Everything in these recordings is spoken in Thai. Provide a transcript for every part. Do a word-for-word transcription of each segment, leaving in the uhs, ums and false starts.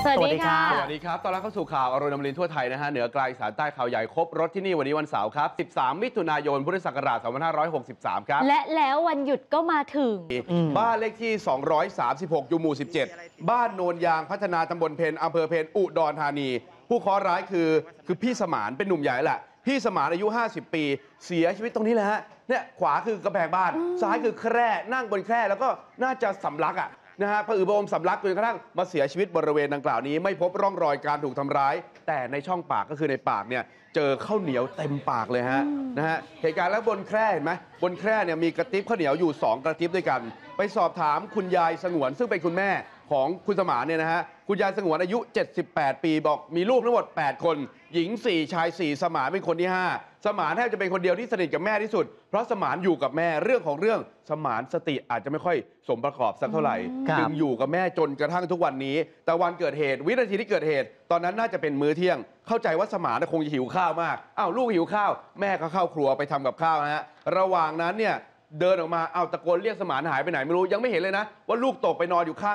สวัสดีค่ะสวัสดีครับตอนรับเข้าสู่ข่าวอรุณอมรินทร์ทั่วไทยนะฮะเหนือกลางอีสานใต้ข่าวใหญ่ครบรถที่นี่วันนี้วันเสาร์ครับสิบสามมิถุนายนพุทธศักราชสองพันห้าร้อยหกสิบสามครับและแล้ววันหยุดก็มาถึงบ้านเลขที่สองร้อยสามสิบหกอยู่หมู่สิบเจ็ดบ้านโนนยางพัฒนาตำบลเพนอำเภอเพนอุดรธานีผู้เคราะห์ร้ายคือคือพี่สมานเป็นหนุ่มใหญ่แหละพี่สมานอายุห้าสิบปีเสียชีวิตตรงนี้แหละฮะเนี่ยขวาคือกระแพงบ้านซ้ายคือแคร่นั่งบนแคร่แล้วก็น่าจะสำลักอ่ะนะฮะพระอือพระอมสำลักจนกระทั่งมาเสียชีวิตบริเวณดังกล่าวนี้ไม่พบร่องรอยการถูกทำร้ายแต่ในช่องปากก็คือในปากเนี่ยเจอข้าวเหนียวเต็มปากเลยฮะนะฮะเหตุการณ์แล้วบนแคร่เห็นไหมบนแคร่เนี่ยมีกระติบข้าวเหนียวอยู่สองกระติบด้วยกันไปสอบถามคุณยายสงวนซึ่งเป็นคุณแม่ของคุณสมานเนี่ยนะฮะคุณยายสงวนอายุเจ็ดสิบแปดปีบอกมีลูกทั้งหมดแปดคนหญิงสี่ชายสี่สมานเป็นคนที่ห้าสมานแทบจะเป็นคนเดียวที่สนิทกับแม่ที่สุดเพราะสมานอยู่กับแม่เรื่องของเรื่องสมานสติอาจจะไม่ค่อยสมประกอบสักเท่าไหร่จึงอยู่กับแม่จนกระทั่งทุกวันนี้แต่วันเกิดเหตุวินาทีที่เกิดเหตุตอนนั้นน่าจะเป็นมื้อเที่ยงเข้าใจว่าสมานคงจะหิวข้าวมากอ้าวลูกหิวข้าวแม่ก็เข้าครัวไปทำกับข้าวนะฮะระหว่างนั้นเนี่ยเดินออกมาเอาตะโกนเรียกสมานหายไปไหนไม่รู้ยังไม่เห็นเลยนะว่าลูกตกไปนอนอยู่ข้าง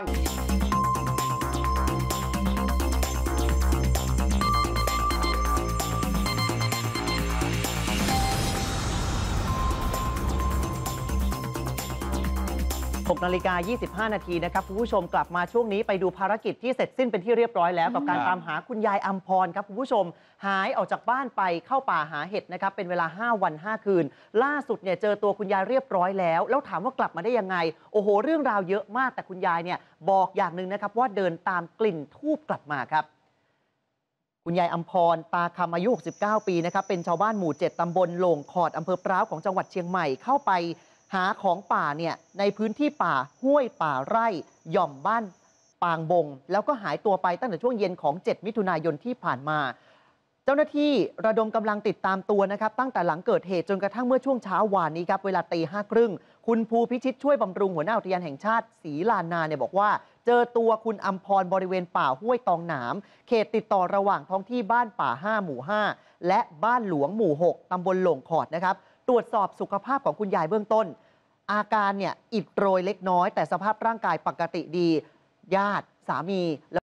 หกนาฬิกายี่สิบห้านาทีนะครับคุณผู้ชมกลับมาช่วงนี้ไปดูภารกิจที่เสร็จสิ้นเป็นที่เรียบร้อยแล้วกับการตามหาคุณยายอัมพรครับคุณผู้ชมหายออกจากบ้านไปเข้าป่าหาเห็ดนะครับเป็นเวลาห้าวันห้าคืนล่าสุดเนี่ยเจอตัวคุณยายเรียบร้อยแล้วแล้วถามว่ากลับมาได้ยังไงโอ้โหเรื่องราวเยอะมากแต่คุณยายเนี่ยบอกอย่างหนึ่งนะครับว่าเดินตามกลิ่นธูปกลับมาครับคุณยายอัมพรตาคำอายุหกสิบเก้าปีนะครับเป็นชาวบ้านหมู่เจ็ดตำบลโล่งขอดอำเภอพร้าวของจังหวัดเชียงใหม่เข้าไปหาของป่าเนี่ยในพื้นที่ป่าห้วยป่าไร่หย่อมบ้านปางบงแล้วก็หายตัวไปตั้งแต่ช่วงเย็นของเจ็ดมิถุนายนที่ผ่านมาเจ้าหน้าที่ระดมกำลังติดตามตัวนะครับตั้งแต่หลังเกิดเหตุจนกระทั่งเมื่อช่วงเช้าวานนี้ครับเวลาตีห้าครึ่งคุณภูพิชิตช่วยบำรุงหัวหน้าอุทยานแห่งชาติศรีลานาเนี่ยบอกว่าเจอตัวคุณอัมพรบริเวณป่าห้วยตองหนามเขตติดต่อระหว่างท้องที่บ้านป่าห้าหมู่ห้าและบ้านหลวงหมู่หกตำบลโล่งขอดนะครับตรวจสอบสุขภาพของคุณยายเบื้องต้นอาการเนี่ยอิดโรยเล็กน้อยแต่สภาพร่างกายปกติดีญาติสามี